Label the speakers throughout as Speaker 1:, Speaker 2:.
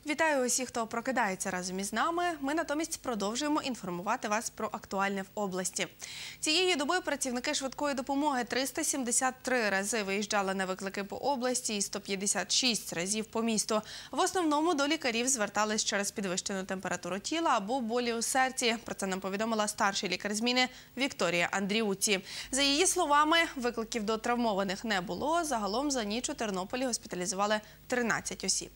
Speaker 1: Вітаю усіх, хто прокидається разом із нами. Ми натомість продовжуємо інформувати вас про актуальне в області. Цієї доби працівники швидкої допомоги 373 рази виїжджали на виклики по області і 156 разів по місту. В основному до лікарів звертались через підвищену температуру тіла або болі у серці. Про це нам повідомила старший лікар зміни Вікторія Андріуці. За її словами, викликів до травмованих не було. Загалом за ніч у Тернополі госпіталізували 13 осіб.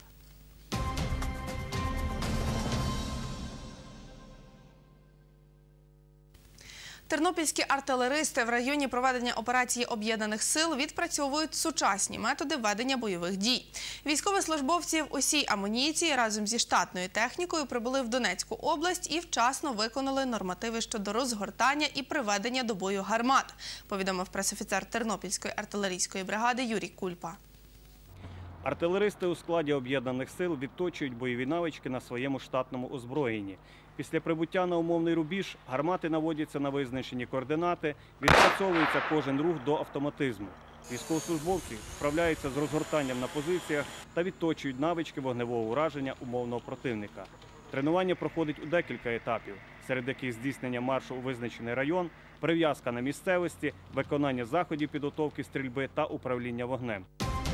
Speaker 1: Тернопільські артилеристи в районі проведення операції Об'єднаних сил відпрацьовують сучасні методи ведення бойових дій. Військовослужбовці в усій амуніції разом зі штатною технікою прибули в Донецьку область і вчасно виконали нормативи щодо розгортання і приведення до бою гармат, повідомив пресофіцер Тернопільської артилерійської бригади Юрій Кульпа.
Speaker 2: Артилеристи у складі Об'єднаних сил відточують бойові навички на своєму штатному озброєнні. Після прибуття на умовний рубіж гармати наводяться на визначені координати, відпрацьовується кожен рух до автоматизму. Військовослужбовці вправляються з розгортанням на позиціях та відточують навички вогневого ураження умовного противника. Тренування проходить у декілька етапів, серед яких здійснення маршу у визначений район, прив'язка на місцевості, виконання заходів підготовки стрільби та управління вогнем.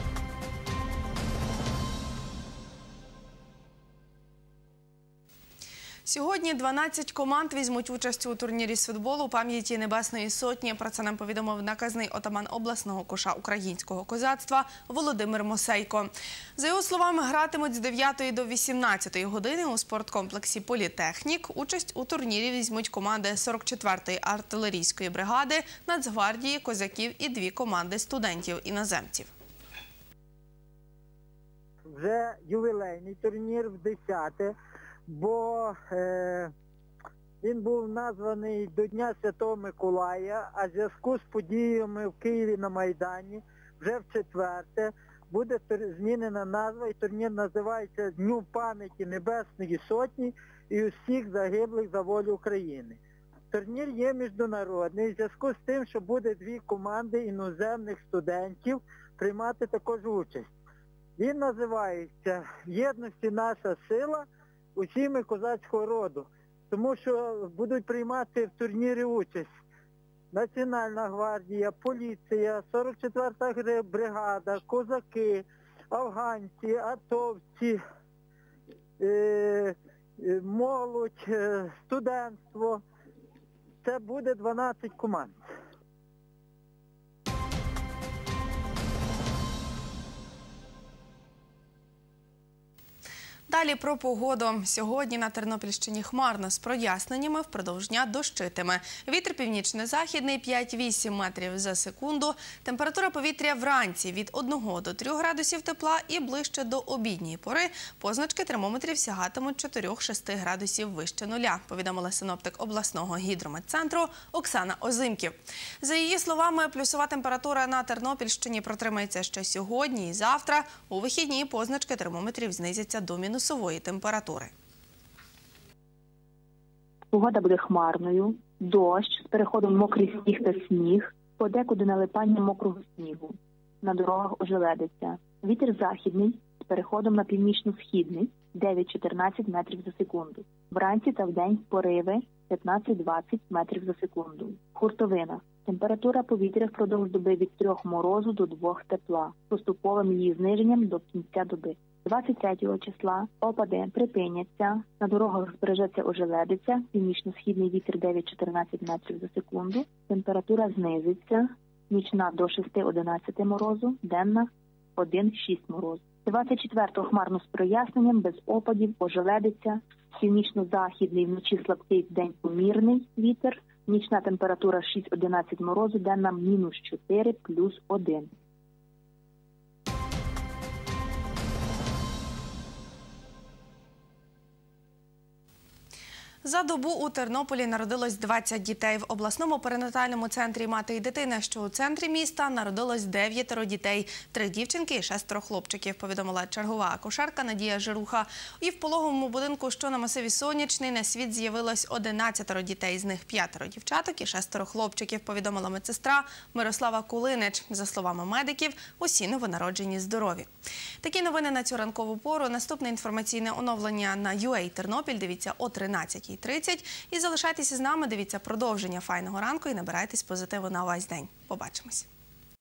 Speaker 1: Сьогодні 12 команд візьмуть участь у турнірі з футболу пам'яті Небесної Сотні. Про це нам повідомив наказний отаман обласного коша українського козацтва Володимир Мосейко. За його словами, гратимуть з 9 до 18 години у спорткомплексі «Політехнік». Участь у турнірі візьмуть команди 44-ї артилерійської бригади, Нацгвардії, козаків і 2 команди студентів-іноземців.
Speaker 3: Вже ювілейний турнір в 10-те. Бо він був названий до Дня Святого Миколая, а в зв'язку з подіями в Києві на Майдані вже в 4-те буде змінена назва, і турнір називається «Дню пам'яті Небесної Сотні і усіх загиблих за волю України». Турнір є міжнародний, в зв'язку з тим, що буде 2 команди іноземних студентів приймати також участь. Він називається «В єдності наша сила» усі ми козацького роду, тому що будуть приймати в турнірі участь Національна гвардія, поліція, 44-та бригада, козаки, афганці, атовці, молодь, студентство. Це буде 12 команд.
Speaker 1: Далі про погоду. Сьогодні на Тернопільщині хмарно з проясненнями, впродовж дня дощитиме. Вітер північно-західний 5-8 метрів за секунду. Температура повітря вранці від 1 до 3 градусів тепла і ближче до обідньої пори. Позначки термометрів сягатимуть 4-6 градусів вище нуля, повідомила синоптик обласного гідрометцентру Оксана Озимків. За її словами, плюсова температура на Тернопільщині протримається ще сьогодні і завтра. У вихідні позначки термометрів знизяться до мінусової температури.
Speaker 4: Погода буде хмарною, дощ з переходом мокрий сніг та сніг, подекуди налипання мокрого снігу. На дорогах ожеледиться. Вітер західний з переходом на північно-східний 9-14 метрів за секунду. Вранці та вдень пориви 15-20 метрів за секунду. Хуртовина. Температура повітря впродовж доби від 3 морозу до 2 тепла, поступовим її зниженням до кінця доби. 23 числа опади припиняться, на дорогах збережеться ожеледиця, північно-східний вітер 9-14 метрів за секунду, температура знизиться, нічна до 6-11 морозу, денна 1-6 морозу. 24-го хмарно з проясненням, без опадів, ожеледиця, північно-західний вночі слабкий, вдень помірний вітер, нічна температура 6-11 морозу, денна -4 плюс 1.
Speaker 1: За добу у Тернополі народилось 20 дітей. В обласному перинатальному центрі «Мати і дитина», що у центрі міста, народилось 9 дітей. 3 дівчинки і 6 хлопчиків, повідомила чергова акушерка Надія Жируха. І в пологовому будинку, що на масиві Сонячний, на світ з'явилось 11 дітей. З них 5 дівчаток і 6 хлопчиків, повідомила медсестра Мирослава Кулинич. За словами медиків, усі новонароджені здорові. Такі новини на цю ранкову пору. Наступне інформаційне оновлення на UA Тернопіль дивіться о 13:30. І залишайтеся з нами, дивіться продовження «Файного ранку» і набирайтесь позитиву на увесь день. Побачимось.